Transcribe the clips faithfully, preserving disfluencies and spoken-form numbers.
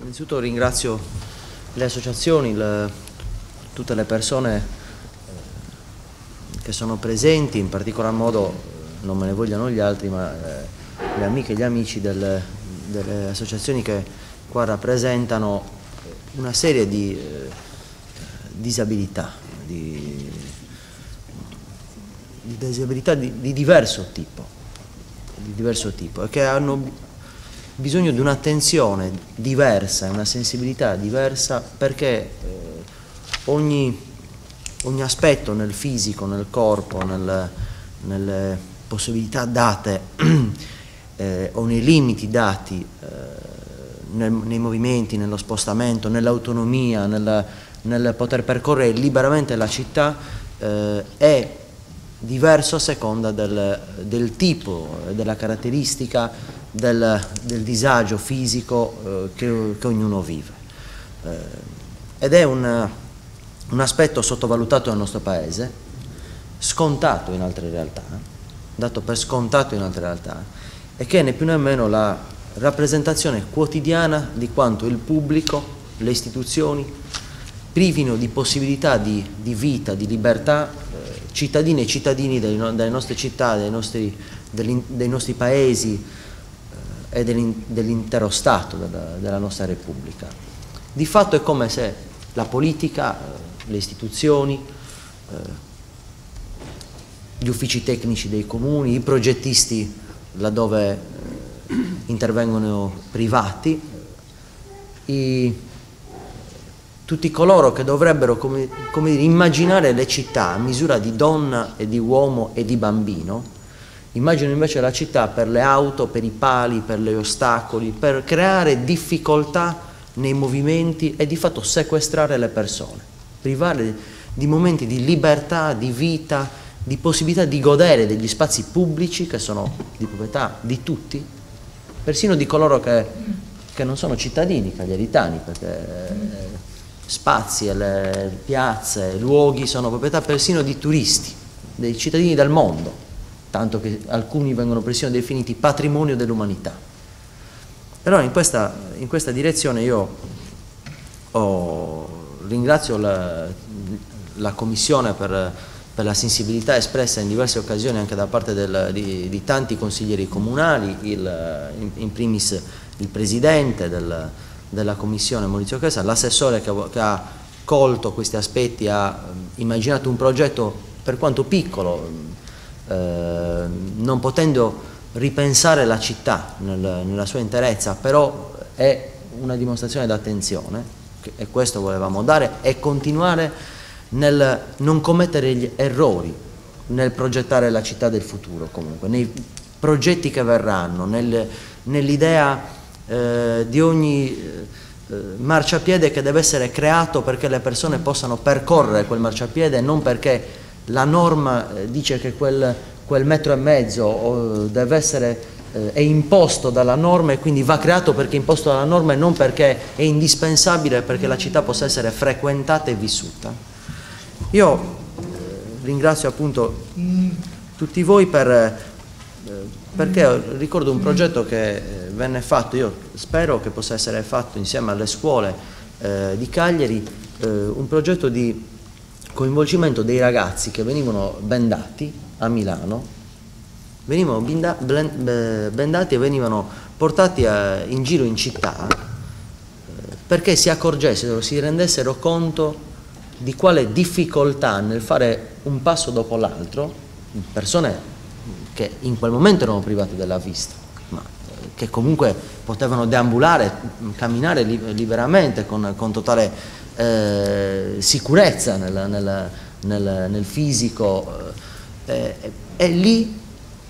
Innanzitutto ringrazio le associazioni, le, tutte le persone che sono presenti, in particolar modo, non me ne vogliano gli altri, ma eh, le amiche e gli amici del, delle associazioni che qua rappresentano una serie di eh, disabilità, di, di disabilità di, di diverso tipo, di diverso tipo e che hanno bisogno di un'attenzione diversa, una sensibilità diversa, perché eh, ogni, ogni aspetto nel fisico, nel corpo, nel, nelle possibilità date eh, o nei limiti dati eh, nel, nei movimenti, nello spostamento, nell'autonomia, nel, nel poter percorrere liberamente la città eh, è diverso a seconda del, del tipo, della caratteristica del, del disagio fisico eh, che, che ognuno vive. Eh, ed è un, un aspetto sottovalutato nel nostro paese, scontato in altre realtà, dato per scontato in altre realtà, e che è né più né meno la rappresentazione quotidiana di quanto il pubblico, le istituzioni, privino di possibilità di, di vita, di libertà, eh, cittadine e cittadini delle, delle nostre città, dei nostri, dei, dei nostri paesi eh, e dell'intero Stato della, della nostra Repubblica. Di fatto è come se la politica, eh, le istituzioni, eh, gli uffici tecnici dei comuni, i progettisti laddove eh, intervengono privati, i tutti coloro che dovrebbero come, come dire, immaginare le città a misura di donna e di uomo e di bambino, immaginano invece la città per le auto, per i pali, per gli ostacoli, per creare difficoltà nei movimenti e di fatto sequestrare le persone, privare di momenti di libertà, di vita, di possibilità di godere degli spazi pubblici che sono di proprietà di tutti, persino di coloro che, che non sono cittadini cagliaritani, perché spazi, le piazze, luoghi sono proprietà persino di turisti, dei cittadini del mondo, tanto che alcuni vengono persino definiti patrimonio dell'umanità. Allora in questa, in questa direzione io ho, ringrazio la, la Commissione per, per la sensibilità espressa in diverse occasioni anche da parte del, di, di tanti consiglieri comunali, il, in, in primis il Presidente del della Commissione Maurizio Chesa, l'assessore che, che ha colto questi aspetti, ha eh, immaginato un progetto per quanto piccolo, eh, non potendo ripensare la città nel, nella sua interezza, però è una dimostrazione d'attenzione, e questo volevamo dare, e continuare nel non commettere gli errori nel progettare la città del futuro, comunque, nei progetti che verranno, nel, nell'idea Eh, di ogni eh, marciapiede che deve essere creato perché le persone possano percorrere quel marciapiede, non perché la norma eh, dice che quel, quel metro e mezzo oh, deve essere eh, è imposto dalla norma e quindi va creato perché è imposto dalla norma e non perché è indispensabile perché la città possa essere frequentata e vissuta. Io eh, ringrazio appunto tutti voi per perché ricordo un progetto che venne fatto, io spero che possa essere fatto insieme alle scuole eh, di Cagliari, eh, un progetto di coinvolgimento dei ragazzi che venivano bendati a Milano, venivano binda, blend, bendati e venivano portati a, in giro in città eh, perché si accorgessero, si rendessero conto di quale difficoltà nel fare un passo dopo l'altro, persone che in quel momento erano privati della vista, ma che comunque potevano deambulare, camminare liberamente con, con totale eh, sicurezza nel, nel, nel, nel fisico, eh, e, e lì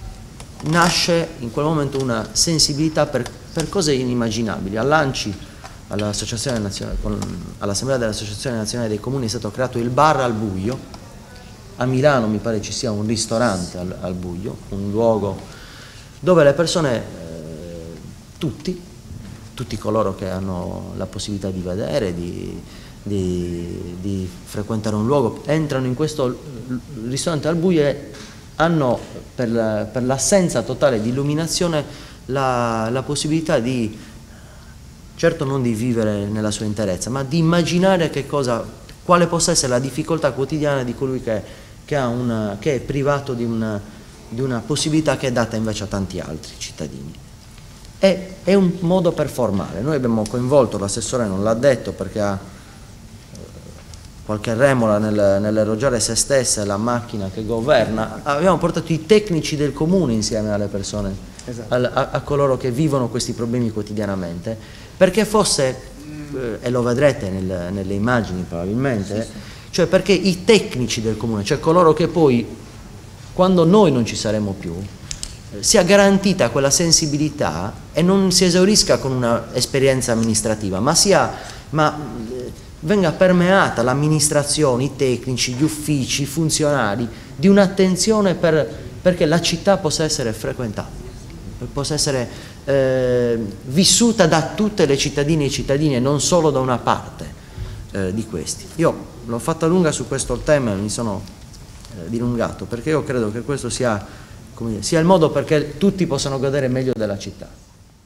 nasce in quel momento una sensibilità per, per cose inimmaginabili. All'Anci, all'Assemblea dell'Associazione Nazionale dei Comuni, è stato creato il bar al buio. A Milano mi pare ci sia un ristorante al, al buio, un luogo dove le persone, eh, tutti, tutti coloro che hanno la possibilità di vedere, di, di, di frequentare un luogo, entrano in questo ristorante al buio e hanno, per, per l'assenza totale di illuminazione, la, la possibilità di certo non di vivere nella sua interezza, ma di immaginare che cosa, quale possa essere la difficoltà quotidiana di colui che, che, ha una, che è privato di una, di una possibilità che è data invece a tanti altri cittadini. È, è un modo per formare. Noi abbiamo coinvolto, l'assessore non l'ha detto perché ha qualche remora nel, nell'erogiare se stessa e la macchina che governa, abbiamo portato i tecnici del comune insieme alle persone, esatto. a, a, a coloro che vivono questi problemi quotidianamente, perché fosse, eh, e lo vedrete nel, nelle immagini probabilmente, sì, sì. cioè perché i tecnici del comune, cioè coloro che poi, quando noi non ci saremo più, eh, sia garantita quella sensibilità e non si esaurisca con una esperienza amministrativa, ma sia... Ma, venga permeata l'amministrazione, i tecnici, gli uffici, i funzionari di un'attenzione per, perché la città possa essere frequentata, possa essere eh, vissuta da tutte le cittadine e i cittadini e non solo da una parte eh, di questi. Io l'ho fatta lunga su questo tema e mi sono eh, dilungato perché io credo che questo sia, come dire, sia il modo perché tutti possano godere meglio della città.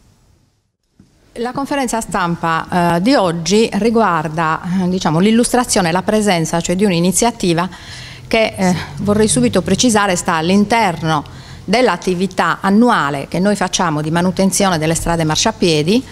La conferenza stampa eh, di oggi riguarda eh, diciamo, l'illustrazione e la presenza, cioè di un'iniziativa che eh, vorrei subito precisare sta all'interno dell'attività annuale che noi facciamo di manutenzione delle strade marciapiedi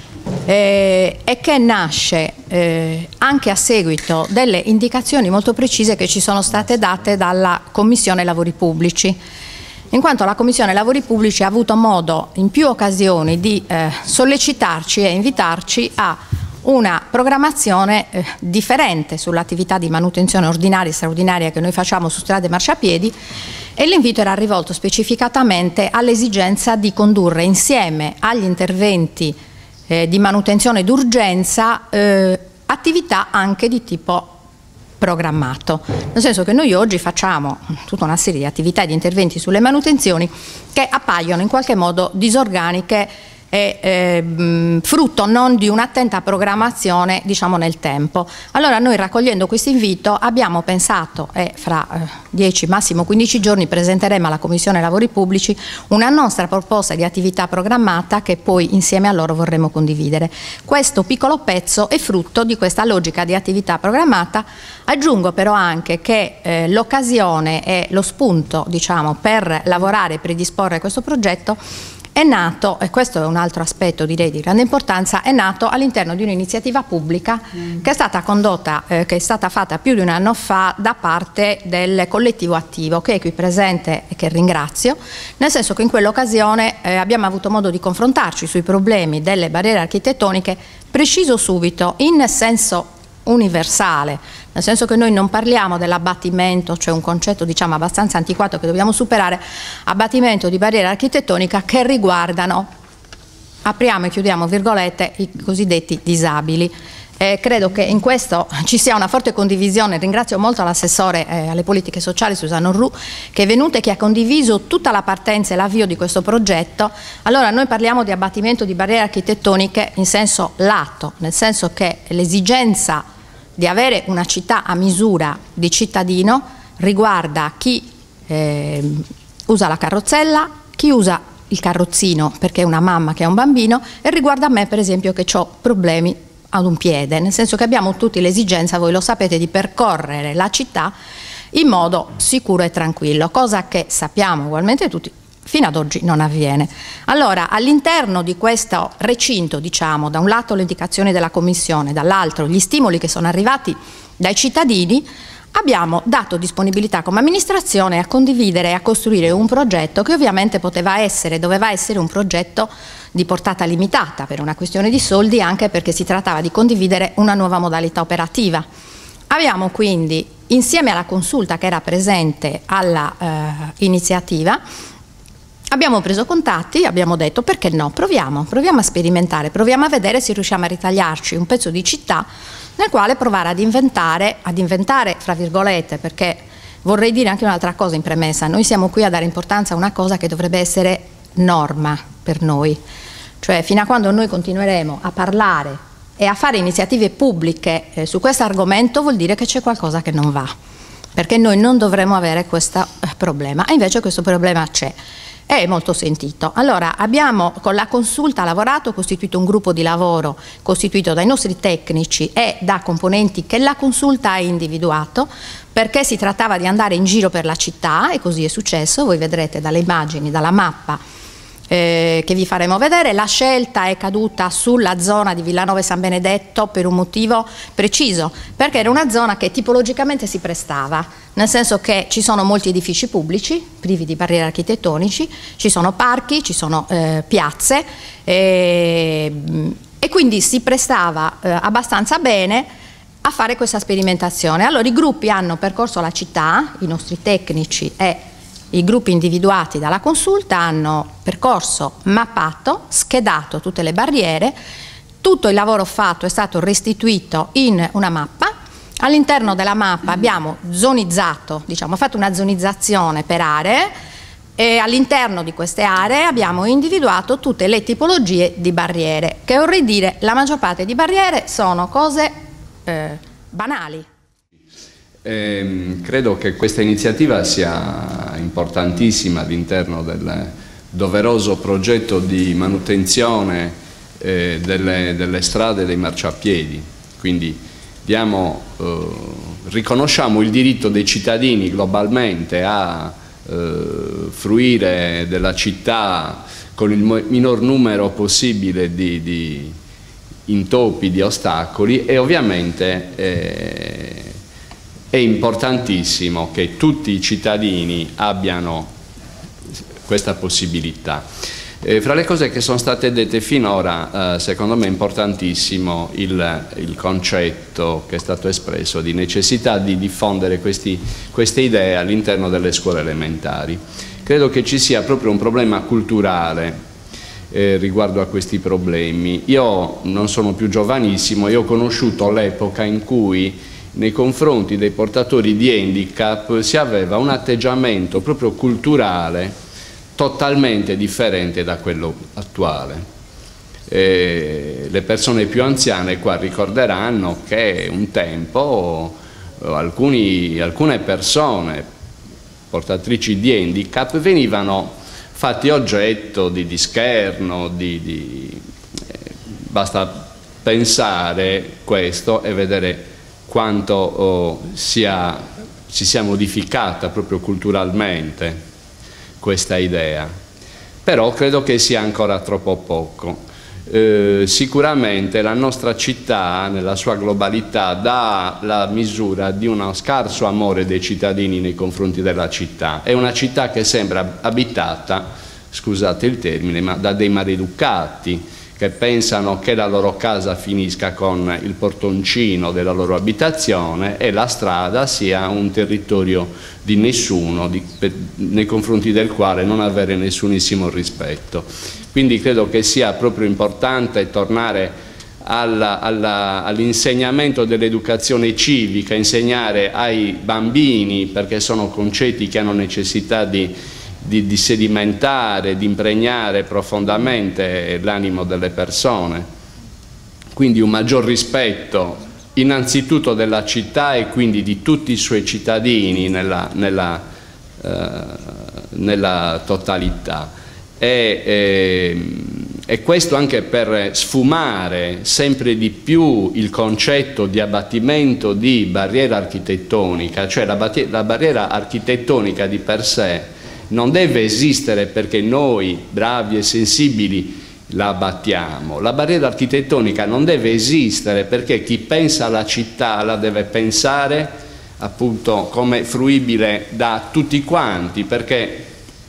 eh, e che nasce eh, anche a seguito delle indicazioni molto precise che ci sono state date dalla Commissione Lavori Pubblici, in quanto la Commissione Lavori Pubblici ha avuto modo in più occasioni di eh, sollecitarci e invitarci a una programmazione eh, differente sull'attività di manutenzione ordinaria e straordinaria che noi facciamo su strade e marciapiedi, e l'invito era rivolto specificatamente all'esigenza di condurre insieme agli interventi eh, di manutenzione d'urgenza eh, attività anche di tipo programmato, nel senso che noi oggi facciamo tutta una serie di attività e di interventi sulle manutenzioni che appaiono in qualche modo disorganiche e eh, frutto non di un'attenta programmazione, diciamo, nel tempo. Allora noi, raccogliendo questo invito, abbiamo pensato, e fra eh, dieci massimo quindici giorni presenteremo alla Commissione Lavori Pubblici una nostra proposta di attività programmata che poi insieme a loro vorremmo condividere. Questo piccolo pezzo è frutto di questa logica di attività programmata. Aggiungo però anche che eh, l'occasione e lo spunto, diciamo, per lavorare e predisporre questo progetto è nato, e questo è un altro aspetto direi di grande importanza, è nato all'interno di un'iniziativa pubblica mm. che è stata condotta, eh, che è stata fatta più di un anno fa da parte del collettivo attivo, che è qui presente e che ringrazio, nel senso che in quell'occasione eh, abbiamo avuto modo di confrontarci sui problemi delle barriere architettoniche. Preciso subito, in senso universale, nel senso che noi non parliamo dell'abbattimento, cioè un concetto diciamo abbastanza antiquato che dobbiamo superare, abbattimento di barriera architettonica che riguardano, apriamo e chiudiamo virgolette, i cosiddetti disabili. Eh, credo che in questo ci sia una forte condivisione. Ringrazio molto l'assessore eh, alle politiche sociali Susanna Orru, che è venuta e che ha condiviso tutta la partenza e l'avvio di questo progetto. Allora noi parliamo di abbattimento di barriere architettoniche in senso lato, nel senso che l'esigenza di avere una città a misura di cittadino riguarda chi eh, usa la carrozzella, chi usa il carrozzino perché è una mamma che ha un bambino, e riguarda me per esempio che ho problemi ad un piede, nel senso che abbiamo tutti l'esigenza, voi lo sapete, di percorrere la città in modo sicuro e tranquillo, cosa che sappiamo ugualmente tutti fino ad oggi non avviene. Allora, all'interno di questo recinto, diciamo, da un lato le indicazioni della Commissione, dall'altro gli stimoli che sono arrivati dai cittadini, abbiamo dato disponibilità come amministrazione a condividere e a costruire un progetto che ovviamente poteva essere, doveva essere un progetto di portata limitata per una questione di soldi, anche perché si trattava di condividere una nuova modalità operativa. Abbiamo quindi, insieme alla consulta che era presente alla eh, iniziativa, abbiamo preso contatti, abbiamo detto perché no, proviamo, proviamo a sperimentare, proviamo a vedere se riusciamo a ritagliarci un pezzo di città nel quale provare ad inventare, ad inventare fra virgolette, perché vorrei dire anche un'altra cosa in premessa, noi siamo qui a dare importanza a una cosa che dovrebbe essere norma per noi, cioè fino a quando noi continueremo a parlare e a fare iniziative pubbliche eh, su questo argomento vuol dire che c'è qualcosa che non va, perché noi non dovremmo avere questo eh, problema, e invece questo problema c'è. E è molto sentito. Allora abbiamo con la consulta lavorato, costituito un gruppo di lavoro costituito dai nostri tecnici e da componenti che la consulta ha individuato, perché si trattava di andare in giro per la città e così è successo. Voi vedrete dalle immagini, dalla mappa eh, che vi faremo vedere, la scelta è caduta sulla zona di Villanova e San Benedetto per un motivo preciso, perché era una zona che tipologicamente si prestava, nel senso che ci sono molti edifici pubblici privi di barriere architettonici, ci sono parchi, ci sono eh, piazze e, e quindi si prestava eh, abbastanza bene a fare questa sperimentazione. Allora i gruppi hanno percorso la città, i nostri tecnici e i gruppi individuati dalla consulta hanno percorso, mappato, schedato tutte le barriere, tutto il lavoro fatto è stato restituito in una mappa. All'interno della mappa abbiamo zonizzato, diciamo, fatto una zonizzazione per aree e all'interno di queste aree abbiamo individuato tutte le tipologie di barriere, che vorrei dire la maggior parte di barriere sono cose eh, banali. Eh, credo che questa iniziativa sia importantissima all'interno del doveroso progetto di manutenzione eh, delle, delle strade e dei marciapiedi. Quindi diamo, eh, riconosciamo il diritto dei cittadini globalmente a eh, fruire della città con il minor numero possibile di, di intoppi, di ostacoli, e ovviamente eh, è importantissimo che tutti i cittadini abbiano questa possibilità. Eh, fra le cose che sono state dette finora, eh, secondo me è importantissimo il, il concetto che è stato espresso di necessità di diffondere questi, queste idee all'interno delle scuole elementari. Credo che ci sia proprio un problema culturale eh, riguardo a questi problemi. Io non sono più giovanissimo e ho conosciuto l'epoca in cui nei confronti dei portatori di handicap si aveva un atteggiamento proprio culturale totalmente differente da quello attuale. E le persone più anziane qua ricorderanno che un tempo alcuni, alcune persone portatrici di handicap venivano fatti oggetto di, di scherno, di, di, eh, basta pensare questo e vedere quanto oh, sia, si sia modificata proprio culturalmente questa idea. Però credo che sia ancora troppo poco. Eh, sicuramente la nostra città nella sua globalità dà la misura di uno scarso amore dei cittadini nei confronti della città. È una città che sembra abitata, scusate il termine, ma da dei maleducati che pensano che la loro casa finisca con il portoncino della loro abitazione e la strada sia un territorio di nessuno, di, per, nei confronti del quale non avere nessunissimo rispetto. Quindi credo che sia proprio importante tornare all'insegnamento dell'educazione civica, insegnare ai bambini, perché sono concetti che hanno necessità di Di, di sedimentare, di impregnare profondamente l'animo delle persone. Quindi un maggior rispetto innanzitutto della città e quindi di tutti i suoi cittadini nella, nella, eh, nella totalità. E, e, e questo anche per sfumare sempre di più il concetto di abbattimento di barriera architettonica, cioè la, la barriera architettonica di per sé non deve esistere perché noi, bravi e sensibili, la abbattiamo. La barriera architettonica non deve esistere perché chi pensa alla città la deve pensare appunto come fruibile da tutti quanti, perché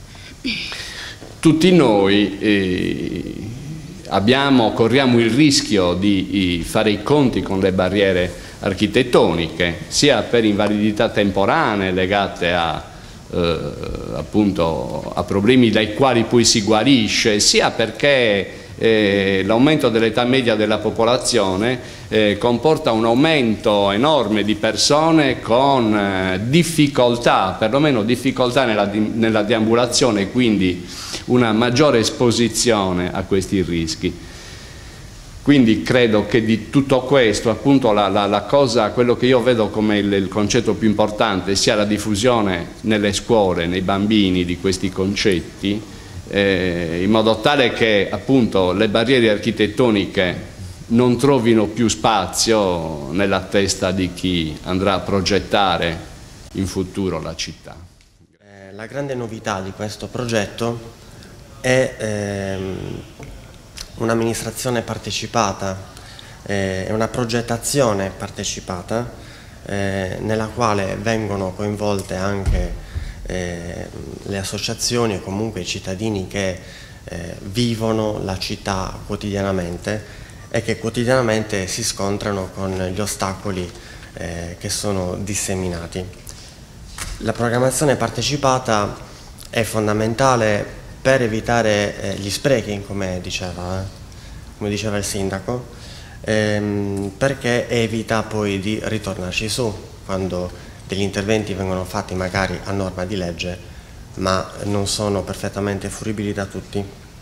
tutti noi eh, abbiamo, corriamo il rischio di, di fare i conti con le barriere architettoniche, sia per invalidità temporanee legate a Eh, appunto a problemi dai quali poi si guarisce, sia perché eh, l'aumento dell'età media della popolazione eh, comporta un aumento enorme di persone con eh, difficoltà, perlomeno difficoltà nella, nella deambulazione, quindi una maggiore esposizione a questi rischi. Quindi credo che di tutto questo, appunto, la, la, la cosa, quello che io vedo come il, il concetto più importante sia la diffusione nelle scuole, nei bambini di questi concetti eh, in modo tale che appunto le barriere architettoniche non trovino più spazio nella testa di chi andrà a progettare in futuro la città. Eh, la grande novità di questo progetto è ehm, un'amministrazione partecipata, eh, è una progettazione partecipata eh, nella quale vengono coinvolte anche eh, le associazioni e comunque i cittadini che eh, vivono la città quotidianamente e che quotidianamente si scontrano con gli ostacoli eh, che sono disseminati. La programmazione partecipata è fondamentale per evitare eh, gli sprechi, come diceva, eh, come diceva il sindaco, ehm, perché evita poi di ritornarci su quando degli interventi vengono fatti magari a norma di legge ma non sono perfettamente fruibili da tutti.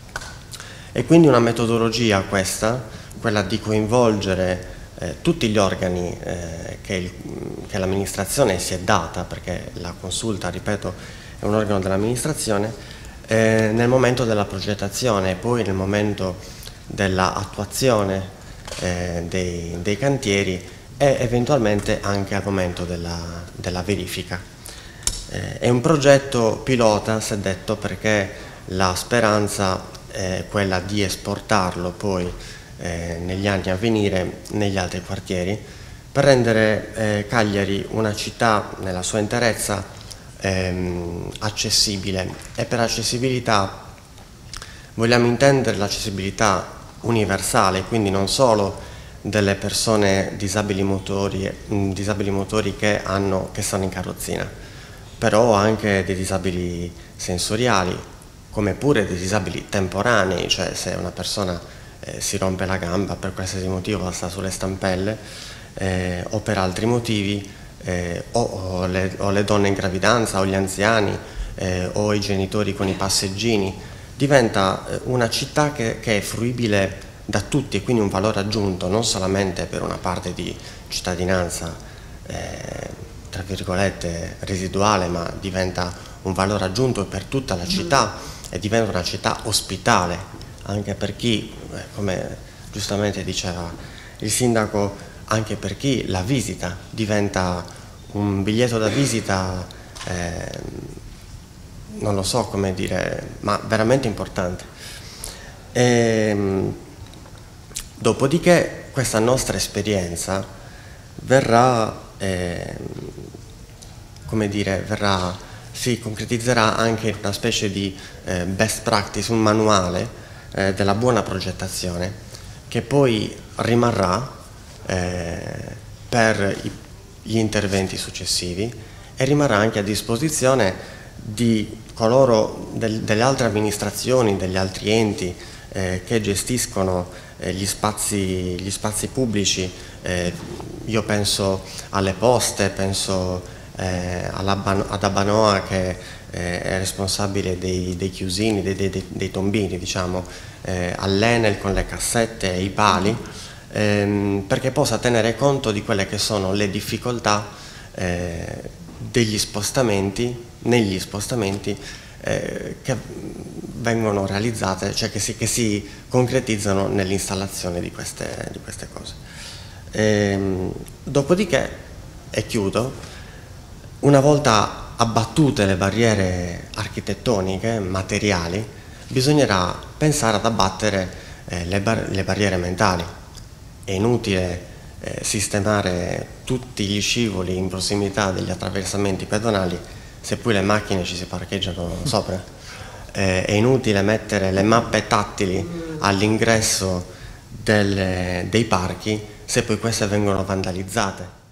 E quindi una metodologia questa, quella di coinvolgere eh, tutti gli organi eh, che, che l'amministrazione si è data, perché la consulta, ripeto, è un organo dell'amministrazione, eh, nel momento della progettazione e poi nel momento dell'attuazione eh, dei, dei cantieri e eventualmente anche al momento della, della verifica. Eh, è un progetto pilota, si è detto, perché la speranza è quella di esportarlo poi Eh, negli anni a venire negli altri quartieri per rendere eh, Cagliari una città nella sua interezza ehm, accessibile. E per accessibilità vogliamo intendere l'accessibilità universale, quindi non solo delle persone disabili motori, mh, disabili motori che, hanno, che stanno in carrozzina, però anche dei disabili sensoriali, come pure dei disabili temporanei, cioè se una persona Eh, si rompe la gamba per qualsiasi motivo, sta sulle stampelle eh, o per altri motivi, eh, o, o, le, o le donne in gravidanza o gli anziani eh, o i genitori con i passeggini, diventa eh, una città che, che è fruibile da tutti e quindi un valore aggiunto non solamente per una parte di cittadinanza eh, tra virgolette residuale, ma diventa un valore aggiunto per tutta la città e diventa una città ospitale anche per chi, come giustamente diceva il sindaco, anche per chi la visita diventa un biglietto da visita, eh, non lo so come dire, ma veramente importante. E, dopodiché questa nostra esperienza verrà, eh, come dire, verrà, si concretizzerà anche in una specie di eh, best practice, un manuale della buona progettazione che poi rimarrà eh, per i, gli interventi successivi e rimarrà anche a disposizione di coloro del, delle altre amministrazioni, degli altri enti eh, che gestiscono eh, gli, spazi, gli spazi pubblici. Eh, io penso alle poste, penso eh, ad Abbanoa che è responsabile dei, dei chiusini, dei, dei, dei tombini, diciamo, eh, all'Enel con le cassette e i pali, ehm, perché possa tenere conto di quelle che sono le difficoltà eh, degli spostamenti, negli spostamenti eh, che vengono realizzate, cioè che si, che si concretizzano nell'installazione di queste, di queste cose. Ehm, dopodiché, e chiudo, una volta abbattute le barriere architettoniche, materiali, bisognerà pensare ad abbattere eh, le, bar le barriere mentali. È inutile eh, sistemare tutti gli scivoli in prossimità degli attraversamenti pedonali se poi le macchine ci si parcheggiano sopra. Eh, è inutile mettere le mappe tattili all'ingresso dei parchi se poi queste vengono vandalizzate.